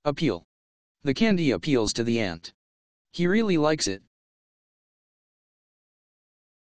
Appeal. The candy appeals to the ant. He really likes it,